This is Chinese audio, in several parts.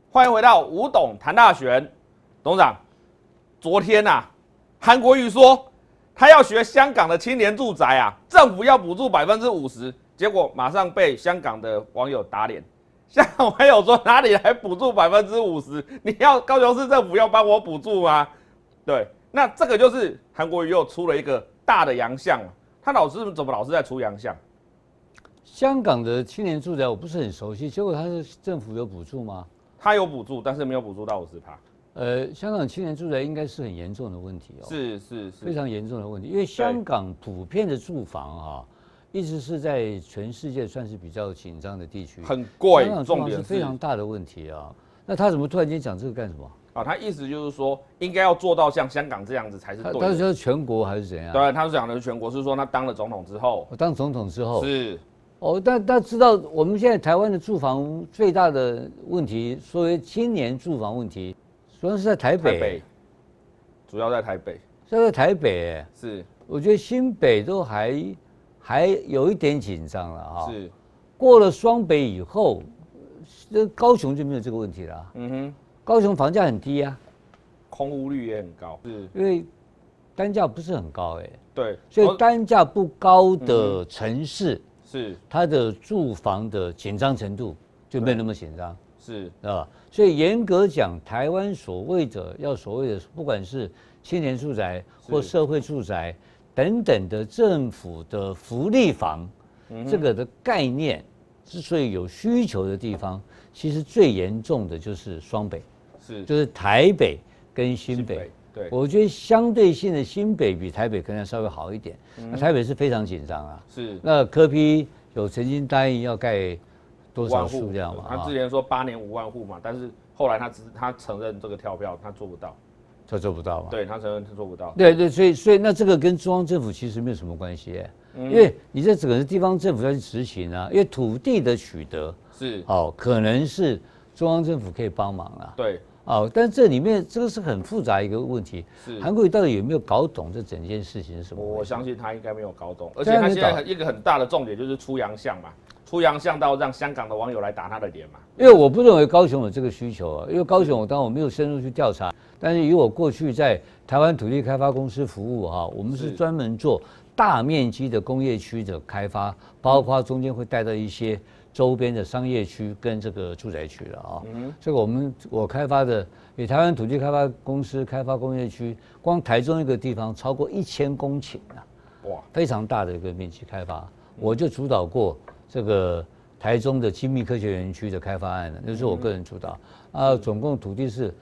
欢迎回到吴董谈大选。董事长，昨天韩国瑜说他要学香港的青年住宅政府要补助50%，结果马上被香港的网友打脸。香港网友说哪里来补助50%？你要高雄市政府要帮我补助吗？对，那这个就是韩国瑜又出了一个大的洋相。他怎么老是在出洋相？ 香港的青年住宅我不是很熟悉，结果他是政府有补助吗？ 他有补助，但是没有补助到50%。 香港青年住宅应该是很严重的问题哦， 是非常严重的问题，因为香港普遍的住房一直是在全世界算是比较紧张的地区， 很贵， 香港住房是非常大的问题啊。那他怎么突然间讲这个干什么？ 他意思就是说，应该要做到像香港这样子才是对的。 他是说全国还是怎样？ 对，他是讲的是全国，是说他当了总统之后， 当总统之后是。 但大家知道，我们现在台湾的住房最大的问题，所谓青年住房问题，主要是在台北， 主要在台北， 在台北是。 我觉得新北都还有一点紧张了哈。 是。 过了双北以后，高雄就没有这个问题了。高雄房价很低啊， 空屋率也很高，是因为单价不是很高对， 所以单价不高的城市。 是它的住房的紧张程度就没有那么紧张， 是啊，所以严格讲，台湾所谓的不管是青年住宅或社会住宅等等的政府的福利房，这个的概念之所以有需求的地方，其实最严重的就是双北，就是台北跟新北。 对， 我觉得相对性的新北比台北可能稍微好一点，那台北是非常紧张啊。 是。那柯 P 有曾经答应要盖多少数量嘛？ 他之前说8年5万户嘛，但是后来他承认这个跳票他做不到， 他做不到嘛？ 对，他承认他做不到。 对，所以那这个跟中央政府其实没有什么关系因为你这整个地方政府要去执行因为土地的取得是可能是中央政府可以帮忙对。 但这里面这个是很复杂一个问题。韩国瑜到底有没有搞懂这整件事情是什么？ 我相信他应该没有搞懂，而且他现在一个很大的重点就是出洋相嘛，出洋相到让香港的网友来打他的脸嘛。 因为我不认为高雄有这个需求因为高雄当然我没有深入去调查，但是以我过去在台湾土地开发公司服务我们是专门做大面积的工业区的开发，包括中间会带到一些周边的商业区跟这个住宅区了这个我开发的，以台湾土地开发公司开发工业区，光台中一个地方超过1000公顷哇， 非常大的一个面积开发，我就主导过这个台中的精密科学园区的开发案就是我个人主导总共土地是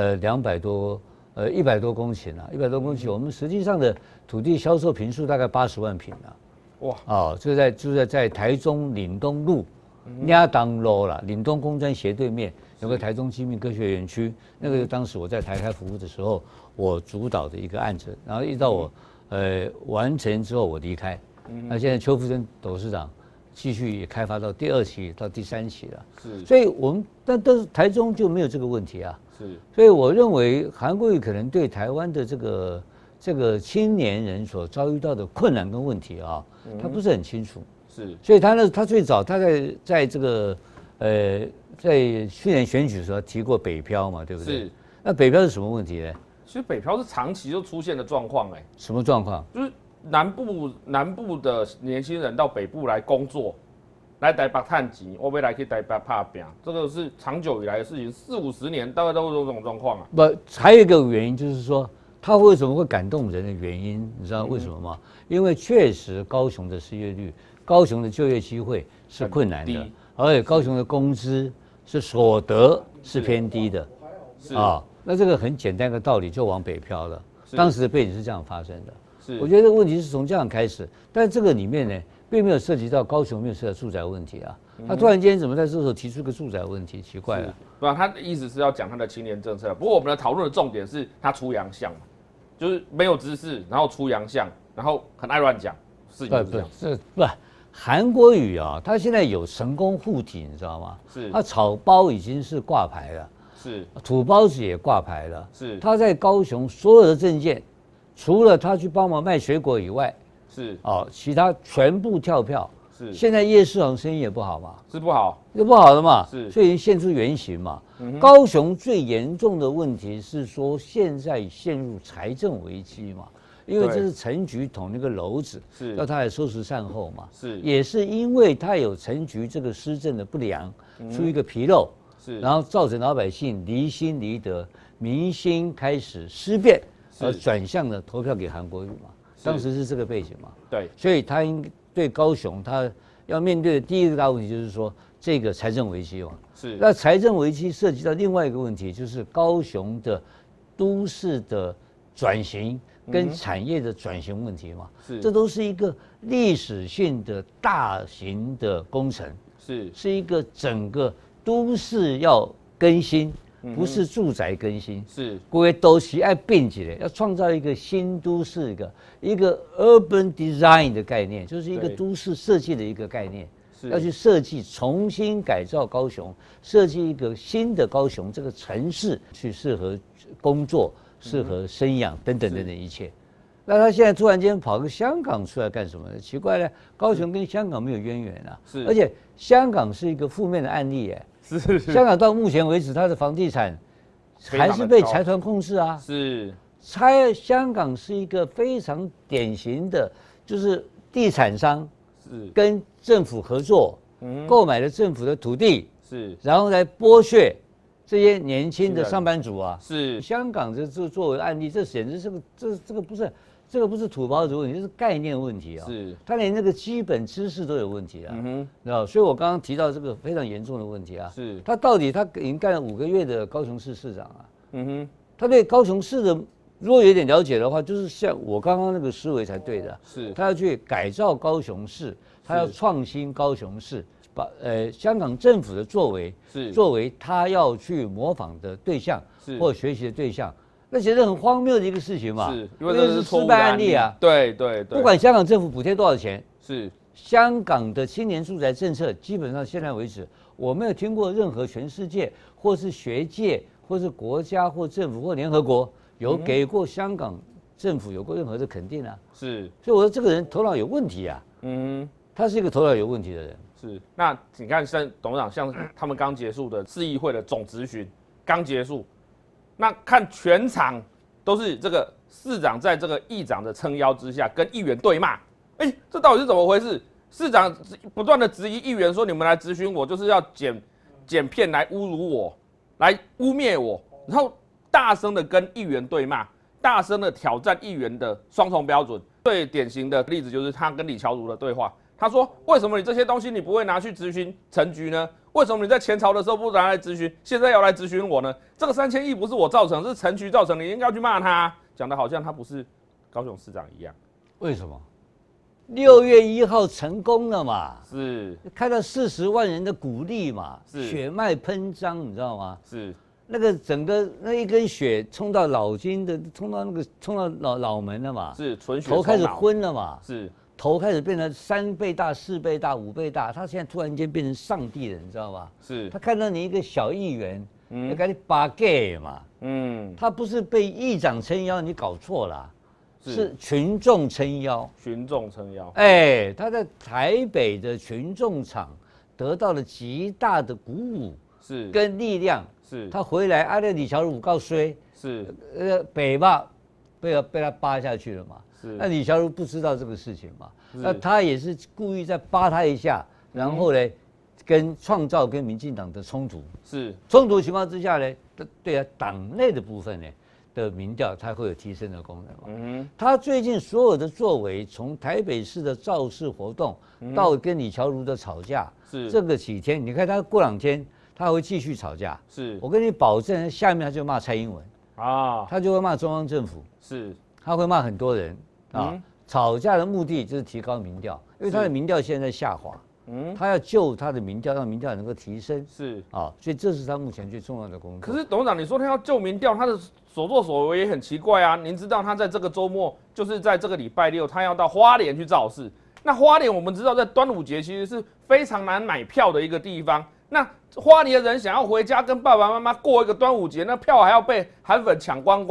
100多公顷100多公顷，我们实际上的土地销售坪数大概80万坪哇，就在台中岭东路。亚当路啦，岭东工专斜对面有个台中精密科学园区，那个当时我在台开服务的时候，我主导的一个案子，然后一直到我完成之后我离开，那现在邱福珍董事长继续也开发到第2期到第3期了，所以我们但是台中就没有这个问题所以我认为韩国瑜可能对台湾的这个青年人所遭遇到的困难跟问题他不是很清楚。所以他最早他在这个在去年选举的时候提过北漂嘛，对不对？那北漂是什么问题呢？ 其实北漂是长期就出现的状况什么状况？ 就是南部的年轻人到北部来工作，来台北探钱，我要来去台北打拼，这个是长久以来的事情，40、50年大概都有这种状况不，还有一个原因就是说，他为什么会感动人的原因，你知道为什么吗？因为确实高雄的失业率。高雄的就业机会是困难的，而且高雄的工资是所得是偏低的，那这个很简单的道理就往北漂了。当时的背景是这样发生的，我觉得这个问题是从这样开始，但这个里面呢，并没有涉及到高雄，没有涉及到住宅问题他突然间怎么在这时候提出个住宅问题，奇怪了。 对吧？他的意思是要讲他的青年政策，不过我们的讨论的重点是他出洋相嘛，就是没有知识，然后出洋相，然后很爱乱讲，事情就是这样。 不。韩国瑜他现在有成功护体，你知道吗？他草包已经是挂牌了，土包子也挂牌了，他在高雄所有的证件，除了他去帮忙卖水果以外，其他全部跳票， 是。 现在夜市场生意也不好嘛， 是不好， 就不好了嘛， 是。 所以已经现出原形嘛。高雄最严重的问题是说，现在陷入财政危机嘛。因为这是陈局捅那个篓子， 是要他来收拾善后嘛， 是， 也是因为他有陈局这个施政的不良，出一个纰漏， 是， 然后造成老百姓离心离德，民心开始思变，而转向了投票给韩国瑜嘛，当时是这个背景嘛， 对， 所以他对高雄他要面对的第一个大问题就是说这个财政危机嘛， 是， 那财政危机涉及到另外一个问题，就是高雄的都市的转型。跟产业的转型问题嘛，这都是一个历史性的大型的工程，是一个整个都市要更新，不是住宅更新，是各位都是要并起来，要创造一个新都市一个 urban design 的概念，就是一个都市设计的一个概念，要去设计重新改造高雄，设计一个新的高雄这个城市去适合工作。适合生养等等一切，那他现在突然间跑个香港出来干什么呢？奇怪了，高雄跟香港没有渊源啊，而且香港是一个负面的案例耶，香港到目前为止，它的房地产还是被财团控制啊，香港是一个非常典型的，就是地产商跟政府合作，购买了政府的土地，然后来剥削。这些年轻的上班族啊，是香港这作为案例，这简直是这个不是土包子问题，这是概念问题啊。是，他连那个基本知识都有问题啊。知道？所以我刚刚提到这个非常严重的问题啊。是，他已经干了5个月的高雄市市长啊。他对高雄市的如果有点了解的话，就是像我刚刚那个思维才对的。是，他要去改造高雄市，他要创新高雄市。把香港政府的作为他要去模仿的对象或学习的对象，那其实很荒谬的一个事情嘛，因为这是失败案例啊。对，不管香港政府补贴多少钱，香港的青年住宅政策基本上现在为止，我没有听过任何全世界或是学界或是国家或政府或联合国有给过香港政府有过任何的肯定啊。所以我说这个人头脑有问题啊。他是一个头脑有问题的人。 是，那你看，像董事长，像他们刚结束的市议会的总质询刚结束，那看全场都是这个市长在这个议长的撑腰之下跟议员对骂，这到底是怎么回事？市长不断的质疑议员说，你们来质询我就是要剪片来侮辱我，来污蔑我，然后大声的跟议员对骂，大声的挑战议员的双重标准。最典型的例子就是他跟李乔儒的对话。他说：“为什么你这些东西你不会拿去质询陈局呢？为什么你在前朝的时候不拿来质询，现在要来质询我呢？这个3000亿不是我造成，是陈局造成，你应该要去骂他。讲的好像他不是高雄市长一样。 为什么？6月1号成功了嘛？ 是看到40万人的鼓励嘛？血脉喷张，你知道吗？是那个整个那一根血冲到脑筋的，冲到脑门了嘛？是纯血，头开始昏了嘛？是。”头开始变成3倍大、4倍大、5倍大，他现在突然间变成上帝了，你知道吗？是。他看到你一个小议员，要给你拔 gay 嘛，他不是被议长撑腰，你搞错了，是群众撑腰。 群众撑腰。 他在台北的群众场得到了极大的鼓舞，是跟力量，是。他回来，阿列李乔儒告衰，是北吧被他扒下去了嘛。那李乔儒不知道这个事情嘛？那他也是故意再扒他一下，然后呢，创造跟民进党的冲突。是冲突的情况之下呢，对啊，党内的部分呢的民调，它会有提升的功能嘛。他最近所有的作为，从台北市的造势活动到跟李乔儒的吵架，是这个几天，你看他过2天他会继续吵架。是我跟你保证，下面他就骂蔡英文啊，他就会骂中央政府，是他会骂很多人。吵架的目的就是提高民调，因为他的民调现在在下滑，他要救他的民调，让民调能够提升，是啊，所以这是他目前最重要的工作。 可是董事长，你说他要救民调，他的所作所为也很奇怪啊。您知道他在这个周末，就是在这个礼拜6，他要到花莲去造势。那花莲我们知道，在端午节其实是非常难买票的一个地方。那花莲的人想要回家跟爸爸妈妈过一个端午节，那票还要被韩粉抢光光。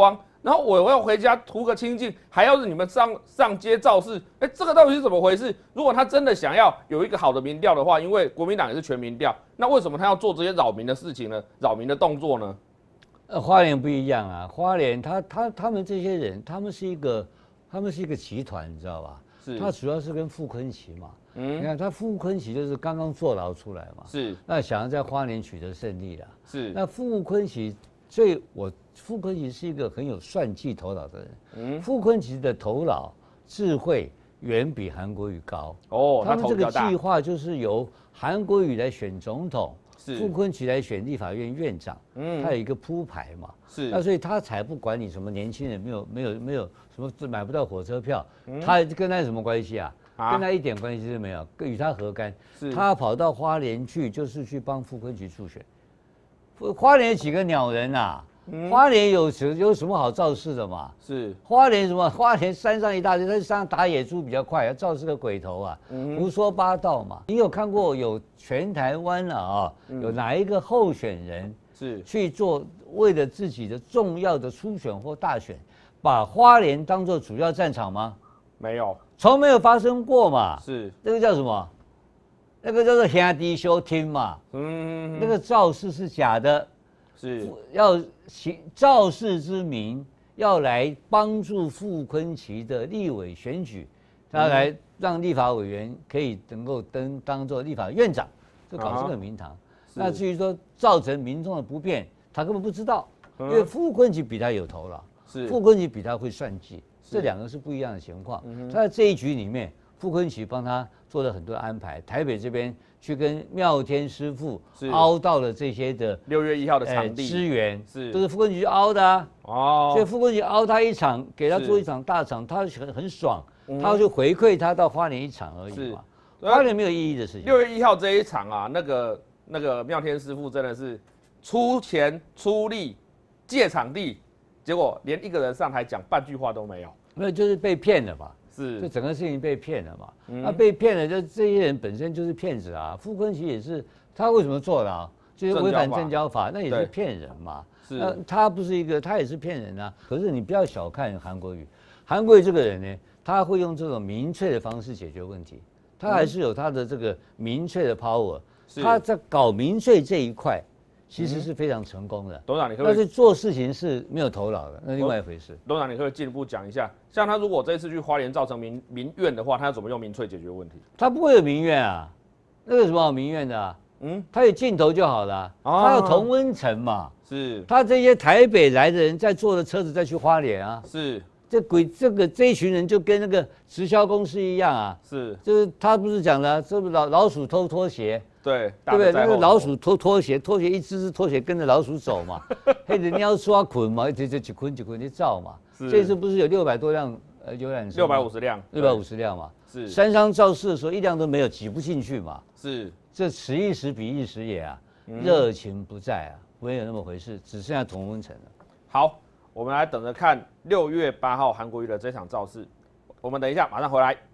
然后我要回家图个清净，还要是你们上街造势，这个到底是怎么回事？如果他真的想要有一个好的民调的话，因为国民党也是全民调，那为什么他要做这些扰民的事情呢？扰民的动作呢？ 花莲不一样啊，花莲他们这些人，他们是一个集团，你知道吧？是。他主要是跟傅昆萁嘛，你看他傅昆萁就是刚刚坐牢出来嘛，是。那想要在花莲取得胜利啦，是。那傅昆萁，所以傅昆萁是一个很有算计头脑的人。傅昆萁的头脑智慧远比韩国瑜高。哦，他们这个计划就是由韩国瑜来选总统。傅昆萁来选立法院院长，他有一个铺排嘛，是，那所以他才不管你什么年轻人没有什么买不到火车票，他跟他有什么关系啊？跟他一点关系都没有，与他何干？他跑到花莲去就是去帮傅昆萁助选。花莲有几个鸟人啊？花莲有什么好造势的嘛？是花莲什么？花莲山上一大堆，在山上打野猪比较快，要造势个鬼头啊！胡说八道嘛！你有看过有全台湾啊，有哪一个候选人是去做为了自己的重要的初选或大选，把花莲当作主要战场吗？ 没有， 从没有发生过嘛！是那个叫什么？那个叫做兄弟相听嘛！那个造势是假的。是要造势之名，要来帮助傅昆萁的立委选举，他来让立法委员可以能够当做立法院长，就搞这个名堂。那至于说造成民众的不便，他根本不知道，因为傅昆萁比他有头脑，傅昆萁比他会算计，这两个是不一样的情况。他在这一局里面，傅昆萁帮他做了很多安排，台北这边去跟妙天师傅凹到了这些的 6月1号的场地资源，都是傅昆萁去凹的啊。哦，所以傅昆萁凹他一场，给他做一场大场，他很爽，他就回馈他到花莲一场而已嘛。花莲没有意义的事情。 6月1号这一场啊，那个妙天师傅真的是出钱出力借场地，结果连一个人上台讲半句话都没有， 没有就是被骗了嘛。是，就整个事情被骗了嘛？那被骗了，就这些人本身就是骗子啊。傅昆萁也是，他为什么坐牢？就是违反证交法，那也是骗人嘛。是，他不是一个，他也是骗人啊。可是你不要小看韩国瑜，韩国瑜这个人呢，他会用这种民粹的方式解决问题，他还是有他的这个民粹的 power。他在搞民粹这一块，其实是非常成功的。 董事长，你可不可以？ 但是做事情是没有头脑的，那另外一回事。 董事长，你可不可以进一步讲一下，像他如果这一次去花莲造成民怨的话，他要怎么用民粹解决问题？ 他不会有民怨啊，那有什么好民怨的啊？他有镜头就好了。他有同温层嘛。是。他这些台北来的人在坐的车子再去花莲啊。是。这一群人就跟那个直销公司一样啊。是。就是他不是讲了，这不老鼠偷拖鞋。对不对？那个老鼠拖鞋，一只拖鞋跟着老鼠走嘛，黑的鸟抓捆嘛，就捆去照嘛。这次不是有600多辆游览车 ？650辆 ，650辆嘛。是。山上造势的时候一辆都没有，挤不进去嘛。是。这此一时彼一时也啊，热情不在啊，没有那么回事，只剩下同温层了。 好，我们来等着看6月8号韩国瑜的这场造势，我们等一下马上回来。